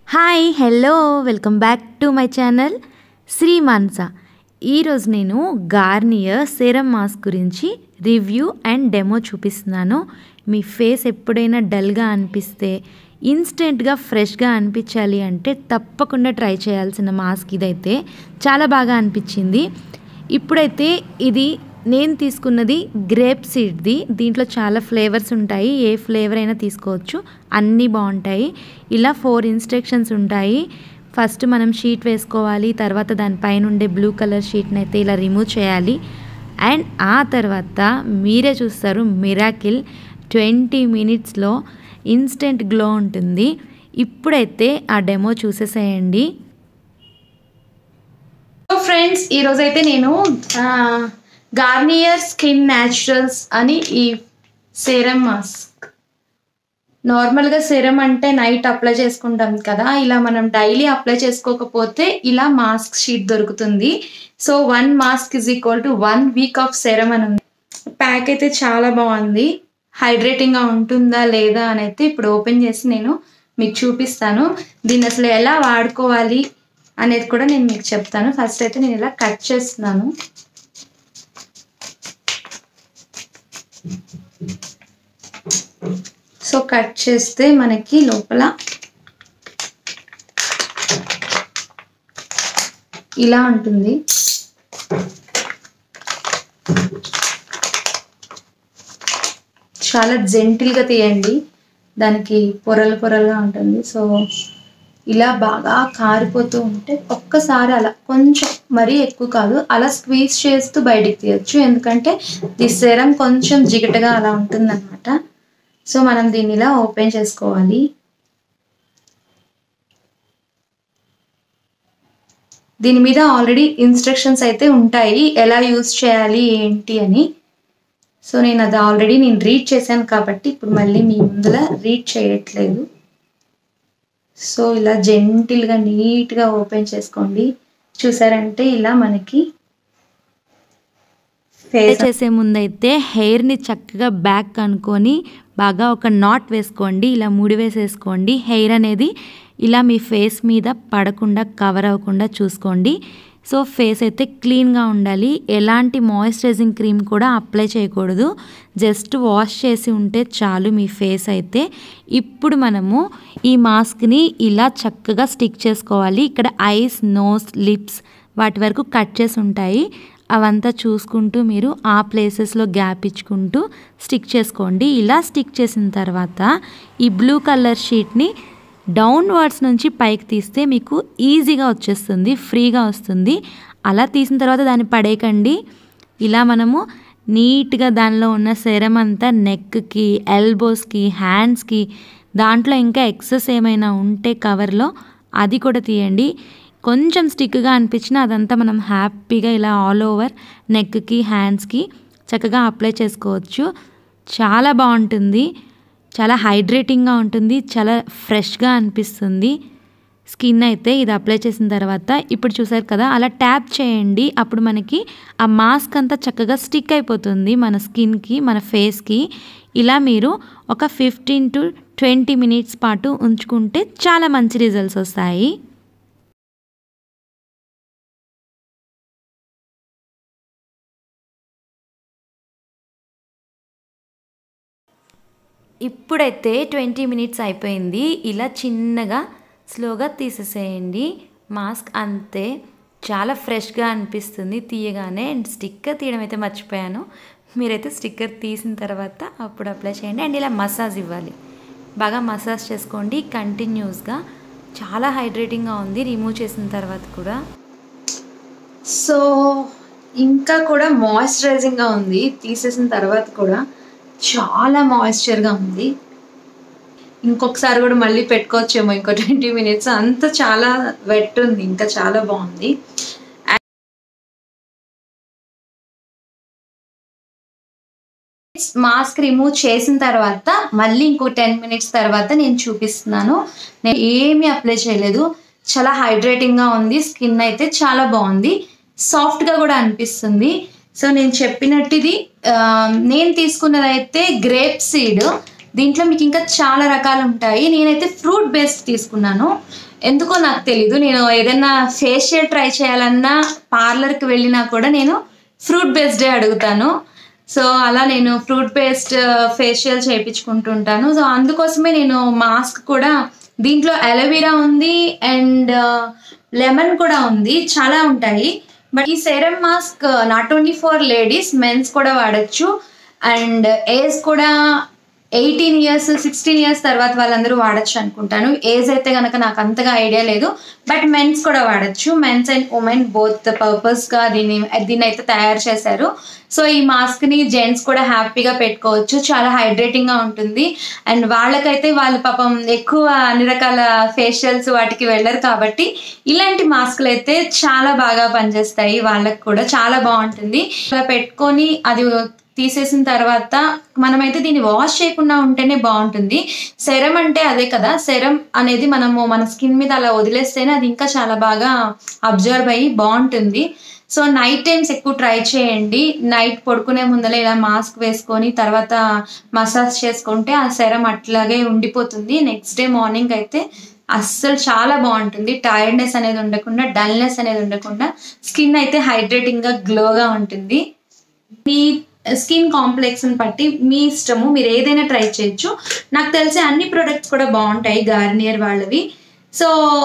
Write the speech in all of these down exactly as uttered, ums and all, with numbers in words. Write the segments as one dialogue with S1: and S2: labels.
S1: Hi hello welcome back to my channel Shri Manasa. ఈరోజు నేను Garnier serum mask గురించి review and demo చూపిస్తున్నాను. మీ ఫేస్ ఎప్పుడైనా డల్గా అనిపిస్తే ఇన్స్టెంట్గా ఫ్రెష్గా అనిపించాలి అంటే తప్పకుండా ట్రై చేయాల్సిన మాస్క్ ఇదైతే చాలా బాగా అనిపించింది. ఇప్పుడైతే ఇది నేను తీసుకున్నది గ్రేప్ సీడ్ది. దీంట్లో చాలా ఫ్లేవర్స్ ఉంటాయి, ఏ ఫ్లేవర్ అయినా తీసుకోవచ్చు, అన్నీ బాగుంటాయి. ఇలా ఫోర్ ఇన్స్ట్రక్షన్స్ ఉంటాయి. ఫస్ట్ మనం షీట్ వేసుకోవాలి, తర్వాత దానిపైన ఉండే బ్లూ కలర్ షీట్ని అయితే ఇలా రిమూవ్ చేయాలి. అండ్ ఆ తర్వాత మీరే చూస్తారు, మిరాకిల్ ట్వంటీ మినిట్స్లో ఇన్స్టెంట్ గ్లో ఉంటుంది. ఇప్పుడైతే ఆ డెమో చూసేసేయండి.
S2: సో ఫ్రెండ్స్, ఈరోజైతే నేను గార్నియర్ స్కిన్ న్యాచురల్స్ అని ఈ సెరం మాస్క్, నార్మల్గా సెరం అంటే నైట్ అప్లై చేసుకుంటాం కదా, ఇలా మనం డైలీ అప్లై చేసుకోకపోతే ఇలా మాస్క్ షీట్ దొరుకుతుంది. So one mask is equal to one week of serum అని ఉంది. ప్యాక్ అయితే చాలా బాగుంది. హైడ్రేటింగ్గా ఉంటుందా లేదా అని అయితే ఇప్పుడు ఓపెన్ చేసి నేను మీకు చూపిస్తాను. దీన్ని అసలు ఎలా వాడుకోవాలి అనేది కూడా నేను మీకు చెప్తాను. ఫస్ట్ అయితే నేను ఇలా కట్ చేస్తున్నాను. సో కట్ చేస్తే మనకి లోపల ఇలా ఉంటుంది. చాలా జెంటిల్గా తీయండి, దానికి పొరలు పొరలుగా ఉంటుంది. సో ఇలా బాగా కారిపోతూ ఉంటే ఒక్కసారి అలా కొంచెం, మరీ ఎక్కువ కాదు, అలా స్క్వీజ్ చేస్తూ బయటికి తీయచ్చు. ఎందుకంటే ఈ సెరం కొంచెం జిగటగా అలా ఉంటుందన్నమాట. సో మనం దీన్ని ఇలా ఓపెన్ చేసుకోవాలి. దీని మీద ఆల్రెడీ ఇన్స్ట్రక్షన్స్ అయితే ఉంటాయి, ఎలా యూజ్ చేయాలి ఏంటి అని. సో నేను అది ఆల్రెడీ నేను రీడ్ చేశాను కాబట్టి ఇప్పుడు మళ్ళీ మీ ముందర రీడ్ చేయట్లేదు. సో ఇలా జెంటిల్గా నీట్గా ఓపెన్ చేసుకోండి. చూసారంటే ఇలా మనకి
S1: ఫేస్ చేసే ముందైతే హెయిర్ని చక్కగా బ్యాక్ అనుకొని బాగా ఒక నాట్ వేసుకోండి, ఇలా ముడి వేసేసుకోండి. హెయిర్ అనేది ఇలా మీ ఫేస్ మీద పడకుండా, కవర్ అవ్వకుండా చూసుకోండి. సో ఫేస్ అయితే క్లీన్గా ఉండాలి. ఎలాంటి మాయిశ్చరైజింగ్ క్రీమ్ కూడా అప్లై చేయకూడదు, జస్ట్ వాష్ చేసి ఉంటే చాలు మీ ఫేస్ అయితే. ఇప్పుడు మనము ఈ మాస్క్ని ఇలా చక్కగా స్టిక్ చేసుకోవాలి. ఇక్కడ ఐస్, నోస్, లిప్స్ వాటి వరకు కట్ చేసి ఉంటాయి, అవంతా చూసుకుంటూ మీరు ఆ ప్లేసెస్లో గ్యాప్ ఇచ్చుకుంటూ స్టిక్ చేసుకోండి. ఇలా స్టిక్ చేసిన తర్వాత ఈ బ్లూ కలర్ షీట్ని డౌన్వర్డ్స్ నుంచి పైకి తీస్తే మీకు ఈజీగా వచ్చేస్తుంది, ఫ్రీగా వస్తుంది. అలా తీసిన తర్వాత దాన్ని పడేయకండి. ఇలా మనము నీట్గా దానిలో ఉన్న సెరం అంతా నెక్కి, ఎల్బోస్కి, హ్యాండ్స్కి, దాంట్లో ఇంకా ఎక్సెస్ ఏమైనా ఉంటే కవర్లో అది కూడా తీయండి. కొంచెం స్టిక్గా అనిపించినా అదంతా మనం హ్యాపీగా ఇలా ఆల్ ఓవర్ నెక్కి, హ్యాండ్స్కి చక్కగా అప్లై చేసుకోవచ్చు. చాలా బాగుంటుంది, చాలా హైడ్రేటింగ్గా ఉంటుంది, చాలా ఫ్రెష్గా అనిపిస్తుంది స్కిన్ అయితే. ఇది అప్లై చేసిన తర్వాత ఇప్పుడు చూసారు కదా, అలా ట్యాప్ చేయండి. అప్పుడు మనకి ఆ మాస్క్ అంతా చక్కగా స్టిక్ అయిపోతుంది మన స్కిన్కి, మన ఫేస్కి. ఇలా మీరు ఒక ఫిఫ్టీన్ టు ట్వంటీ మినిట్స్ పాటు ఉంచుకుంటే చాలా మంచి రిజల్ట్స్ వస్తాయి. ఇప్పుడైతే ట్వంటీ మినిట్స్ అయిపోయింది. ఇలా చిన్నగా స్లోగా తీసేసేయండి మాస్క్. అంతే, చాలా ఫ్రెష్గా అనిపిస్తుంది తీయగానే. అండ్ స్టిక్కర్ తీయడం అయితే మర్చిపోయాను, మీరైతే స్టిక్కర్ తీసిన తర్వాత అప్పుడు అప్లై చేయండి. అండ్ ఇలా మసాజ్ ఇవ్వాలి, బాగా మసాజ్ చేసుకోండి కంటిన్యూస్గా. చాలా హైడ్రేటింగ్గా ఉంది రిమూవ్ చేసిన తర్వాత కూడా.
S2: సో ఇంకా కూడా మాయిశ్చరైజింగ్గా ఉంది తీసేసిన తర్వాత కూడా, చాలా మాయిశ్చర్గా ఉంది. ఇంకొకసారి కూడా మళ్ళీ పెట్టుకోవచ్చేమో ఇంకో ట్వంటీ మినిట్స్, అంత చాలా వెట్ ఉంది, ఇంకా చాలా బాగుంది. మాస్క్ రిమూవ్ చేసిన తర్వాత మళ్ళీ ఇంకో టెన్ మినిట్స్ తర్వాత నేను చూపిస్తున్నాను. నేను ఏమీ అప్లై చేయలేదు, చాలా హైడ్రేటింగ్గా ఉంది. స్కిన్ అయితే చాలా బాగుంది, సాఫ్ట్గా కూడా అనిపిస్తుంది. సో నేను చెప్పినట్టు ఇది నేను తీసుకున్నది అయితే గ్రేప్ సీడ్. దీంట్లో మీకు ఇంకా చాలా రకాలు ఉంటాయి. నేనైతే ఫ్రూట్ బేస్డ్ తీసుకున్నాను. ఎందుకో నాకు తెలీదు. నేను ఏదైనా ఫేషియల్ ట్రై చేయాలన్నా పార్లర్కి వెళ్ళినా కూడా నేను ఫ్రూట్ బేస్డే అడుగుతాను. సో అలా నేను ఫ్రూట్ బేస్డ్ ఫేషియల్ చేయించుకుంటుంటాను. సో అందుకోసమే నేను మాస్క్ కూడా దీంట్లో అలోవెరా ఉంది అండ్ లెమన్ కూడా ఉంది, చాలా ఉంటాయి. బట్ ఈ serum mask not only for ladies, mens కూడా వాడచ్చు. అండ్ ఏజ్ కూడా ఎయిటీన్ ఇయర్స్ సిక్స్టీన్ ఇయర్స్ తర్వాత వాళ్ళందరూ వాడచ్చు అనుకుంటాను. ఏజ్ అయితే కనుక నాకు అంతగా ఐడియా లేదు, బట్ మెన్స్ కూడా వాడచ్చు. మెన్స్ అండ్ ఉమెన్ బోత్ పర్పస్గా దీన్ని దీన్ని అయితే తయారు చేశారు. సో ఈ మాస్క్ని జెంట్స్ కూడా హ్యాపీగా పెట్టుకోవచ్చు, చాలా హైడ్రేటింగ్గా ఉంటుంది. అండ్ వాళ్ళకైతే వాళ్ళు పాపం ఎక్కువ అన్ని రకాల ఫేషియల్స్ వాటికి వెళ్ళరు కాబట్టి ఇలాంటి మాస్కులు అయితే చాలా బాగా పనిచేస్తాయి. వాళ్ళకి కూడా చాలా బాగుంటుంది. ఇలా పెట్టుకొని అది తీసేసిన తర్వాత మనమైతే దీన్ని వాష్ చేయకుండా ఉంటేనే బాగుంటుంది. సెరం అంటే అదే కదా, సెరం అనేది మనము మన స్కిన్ మీద అలా వదిలేస్తేనే అది ఇంకా చాలా బాగా అబ్జర్వ్ అయ్యి బాగుంటుంది. సో నైట్ టైమ్స్ ఎక్కువ ట్రై చేయండి. నైట్ పడుకునే ముందర ఇలా మాస్క్ వేసుకొని తర్వాత మసాజ్ చేసుకుంటే ఆ సెరం అట్లాగే ఉండిపోతుంది. నెక్స్ట్ డే మార్నింగ్ అయితే అస్సలు చాలా బాగుంటుంది. టైర్డ్నెస్ అనేది ఉండకుండా, డల్నెస్ అనేది ఉండకుండా స్కిన్ అయితే హైడ్రేటింగ్గా గ్లోగా ఉంటుంది. మీ స్కిన్ కాంప్లెక్స్ని బట్టి మీ ఇష్టము, మీరు ఏదైనా ట్రై చేయొచ్చు. నాకు తెలిసే అన్ని ప్రొడక్ట్స్ కూడా బాగుంటాయి గార్నియర్ వాళ్ళవి. సో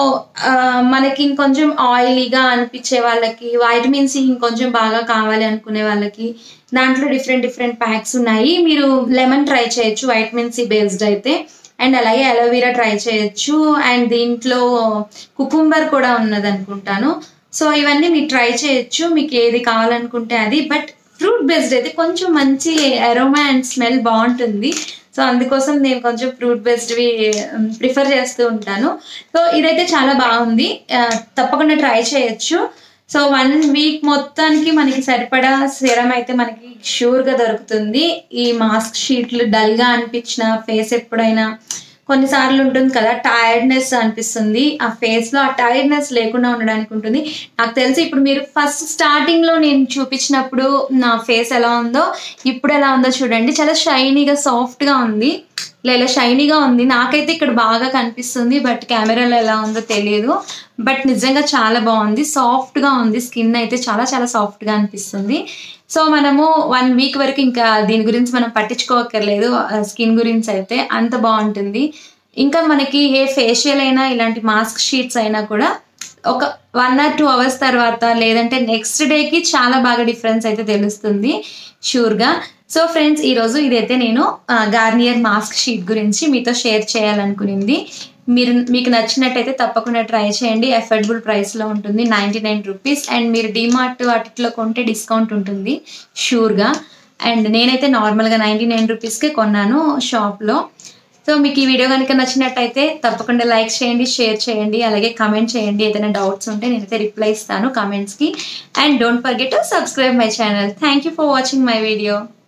S2: మనకి ఇంకొంచెం ఆయిలీగా అనిపించే వాళ్ళకి, వైటమిన్ సి ఇంకొంచెం బాగా కావాలి అనుకునే వాళ్ళకి దాంట్లో డిఫరెంట్ డిఫరెంట్ ప్యాక్స్ ఉన్నాయి. మీరు లెమన్ ట్రై చేయొచ్చు వైటమిన్ సి బేస్డ్ అయితే. అండ్ అలాగే అలోవెరా ట్రై చేయొచ్చు. అండ్ దీంట్లో కుకుంబర్ కూడా ఉన్నది అనుకుంటాను. సో ఇవన్నీ మీరు ట్రై చేయొచ్చు, మీకు ఏది కావాలనుకుంటే అది. బట్ ఫ్రూట్ బేస్డ్ అయితే కొంచెం మంచి అరోమా అండ్ స్మెల్ బాగుంటుంది. సో అందుకోసం నేను కొంచెం ఫ్రూట్ బేస్డ్వి ప్రిఫర్ చేస్తూ ఉంటాను. సో ఇదైతే చాలా బాగుంది, తప్పకుండా ట్రై చేయొచ్చు. సో వన్ వీక్ మొత్తానికి మనకి సరిపడా సెరం అయితే మనకి షూర్గా దొరుకుతుంది. ఈ మాస్క్ షీట్లు డల్గా అనిపించిన ఫేస్ ఎప్పుడైనా కొన్నిసార్లు ఉంటుంది కదా, టైర్డ్నెస్ అనిపిస్తుంది ఆ ఫేస్లో, ఆ టైర్డ్నెస్ లేకుండా ఉండడానికి ఉంటుంది. నాకు తెలిసి ఇప్పుడు మీరు ఫస్ట్ స్టార్టింగ్లో నేను చూపించినప్పుడు నా ఫేస్ ఎలా ఉందో ఇప్పుడు ఎలా ఉందో చూడండి. చాలా షైనీగా సాఫ్ట్గా ఉంది, లేదా షైనీగా ఉంది. నాకైతే ఇక్కడ బాగా కనిపిస్తుంది, బట్ కెమెరాలో ఎలా ఉందో తెలియదు. బట్ నిజంగా చాలా బాగుంది, సాఫ్ట్గా ఉంది. స్కిన్ అయితే చాలా చాలా సాఫ్ట్గా అనిపిస్తుంది. సో మనము వన్ వీక్ వరకు ఇంకా దీని గురించి మనం పట్టించుకోవక్కర్లేదు. స్కిన్ గురించి అయితే అంత బాగుంటుంది. ఇంకా మనకి ఏ ఫేషియల్ అయినా ఇలాంటి మాస్క్ షీట్స్ అయినా కూడా ఒక వన్ ఆర్ టూ అవర్స్ తర్వాత లేదంటే నెక్స్ట్ డేకి చాలా బాగా డిఫరెన్స్ అయితే తెలుస్తుంది షూర్గా. సో ఫ్రెండ్స్, ఈరోజు ఇదైతే నేను గార్నియర్ మాస్క్ షీట్ గురించి మీతో షేర్ చేయాలనుకునింది. మీరు మీకు నచ్చినట్టయితే తప్పకుండా ట్రై చేయండి. అఫోర్డబుల్ ప్రైస్లో ఉంటుంది, నైంటీ నైన్ రూపీస్. అండ్ మీరు డిమార్ట్ వాటిలో కొంటే డిస్కౌంట్ ఉంటుంది షూర్గా. అండ్ నేనైతే నార్మల్గా నైంటీ నైన్ రూపీస్కే కొన్నాను షాప్లో. సో మీకు ఈ వీడియో కనుక నచ్చినట్టయితే తప్పకుండా లైక్ చేయండి, షేర్ చేయండి, అలాగే కమెంట్ చేయండి. ఏదైనా డౌట్స్ ఉంటే నేనైతే రిప్లై ఇస్తాను కమెంట్స్కి. And don't forget to subscribe my channel. Thank you for watching my video.